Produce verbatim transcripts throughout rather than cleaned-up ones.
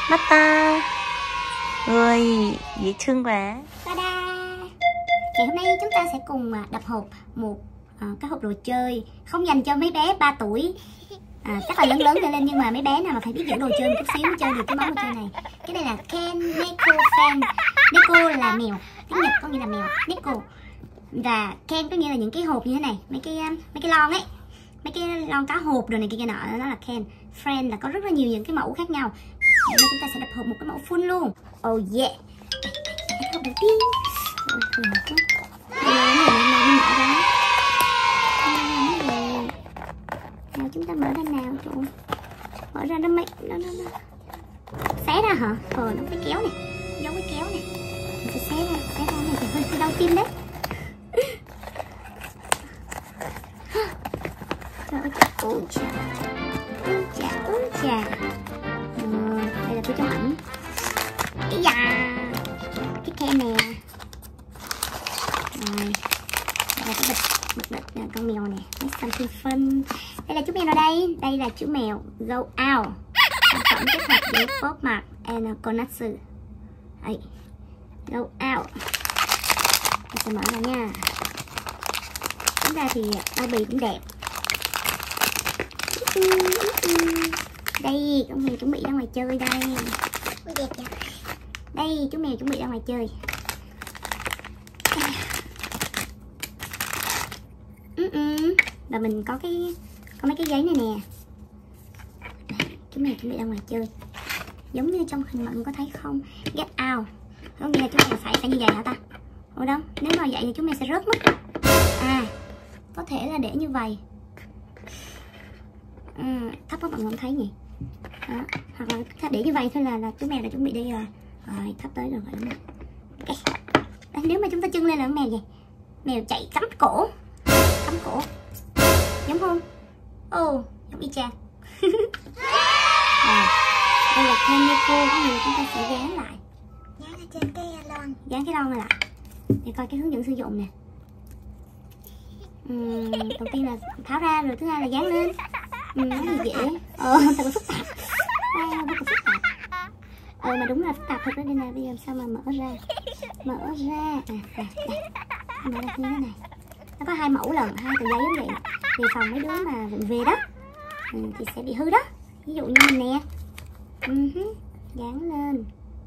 Mắt ta. Ôi, dễ thương quá. Ta-da! Ngày hôm nay chúng ta sẽ cùng đập hộp một uh, cái hộp đồ chơi không dành cho mấy bé ba tuổi. À, chắc là lớn lớn lên nhưng mà mấy bé nào mà phải biết dẫn đồ chơi một chút xíu mới chơi được cái món đồ chơi này. Cái này là Ken Neko Fan. Neko là mèo, tiếng Nhật có nghĩa là mèo, Neko. Và Ken có nghĩa là những cái hộp như thế này, mấy cái mấy cái lon ấy, mấy cái lon cá hộp rồi này kia kia nọ, nó là Ken. Friend là có rất là nhiều những cái mẫu khác nhau. Hôm nay chúng ta sẽ đập hộp một cái mẫu full luôn. Oh yeah. Cái hộp đầu tiên. Nào chúng ta mở ra nào, trời. Mở ra nó mấy nó nó, nó. Xé ra hả? Ờ nó cái kéo này, giống cái kéo này. Mình sẽ xé ra, xé ra này thì hơi hơi đau tim đấy. Trời ơi, ôi chà, ôi chà, ôi chà. Ờ, đây là túi chống ẩm. Cái da, cái kem nè. Rồi, đây là cái bịch, bịch bịch con mèo nè, mấy something fun. Đây là chú mèo ở đây, đây là chú mèo Go Out. Sản phẩm kết hợp với Pop Mart and Konatsu. Đấy, Go Out. Mình sẽ mở ra nha. Chúng ta thì bao bì cũng đẹp. Đây, con mèo chuẩn bị ra ngoài chơi đây. Đây, chú mèo chuẩn bị ra ngoài chơi. Và mình có cái có mấy cái giấy này nè. Chú mèo chuẩn bị ra ngoài chơi. Giống như trong hình mọi người có thấy không? Get out. Có nghĩa là chú mèo phải phải như vậy hả ta? Ủa đâu? Nếu mà vậy thì chú mèo sẽ rớt mất. À, có thể là để như vậy. À, thấp quá mọi người không thấy nhỉ? Đó. Hoặc là để như vậy thôi là, là chú mèo đã chuẩn bị đi rồi. Rồi, thấp tới rồi. Okay. Đây, nếu mà chúng ta chân lên là con mèo gì? Mèo chạy cắm cổ. Cắm cổ. Giống không? Ồ, oh, giống y chang. À, đây là Ken Neko, có nghĩa chúng ta sẽ dán lại. Dán ở trên cái lon. Dán cái lon này lại. Để coi cái hướng dẫn sử dụng nè. Uhm, đầu tiên là tháo ra, rồi thứ hai là dán lên. Uhm, nó gì dễ. Ờ, thật là phức tạp. Wow, rất là phức tạp. Ờ, mà đúng là phức tạp thật đó. Đây nè, bây giờ sao mà mở ra. Mở ra. À, à đây. Mở ra như thế này. Nó có hai mẫu lần, hai tờ giấy giống vậy. Về phòng mấy đứa mà vụng về đó, ừ, thì sẽ bị hư đó. Ví dụ như mình nè. Uh-huh. Dán lên.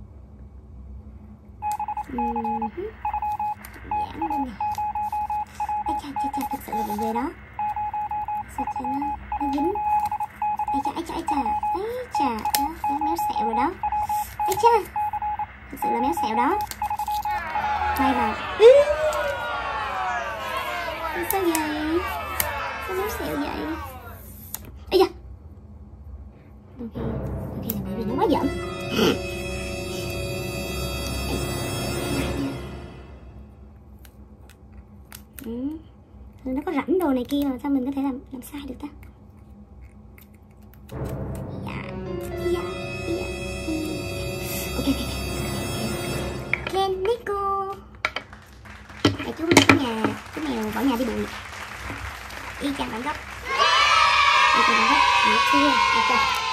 Uh-huh. Dán lên nè. Ây cha cha cha, thật sự là vụng về đó. Sao cho nó, nó dính. Ây cha, ây cha, ây cha. Ây cha, đó, đó, méo xẹo rồi đó. Ây cha, thật sự là méo xẹo đó. May vào. Sao vậy? Sao méo xẹo vậy? Ây da. Ok, ok là bởi vì nó quá giỡn. Ừ. Nó có rãnh đồ này kia mà sao mình có thể làm làm sai được ta? Dạ, dạ, dạ. Ok, ok, ok. Ken Neko. Đây chú chú nhà, chú mèo bỏ nhà đi bụi. Y chang bản gốc. Y chang bản gốc, dễ thương. Ok.